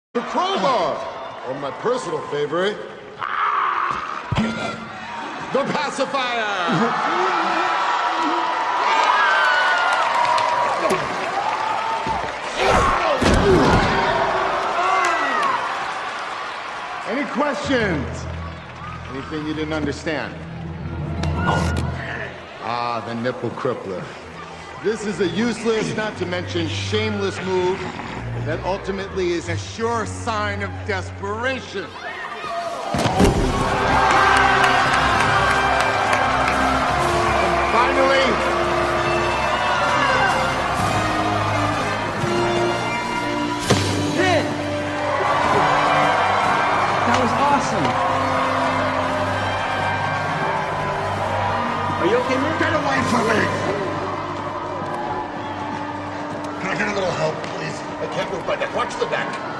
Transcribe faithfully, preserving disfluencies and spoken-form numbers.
The crowbar, or my personal favorite, the pacifier. Any questions? Anything you didn't understand? Ah, the nipple crippler. This is a useless, not to mention shameless move that ultimately is a sure sign of desperation. And finally, hit! That was awesome. Are you okay, man? get away from me! Can I get a little help, please? I can't move my neck. Watch the back.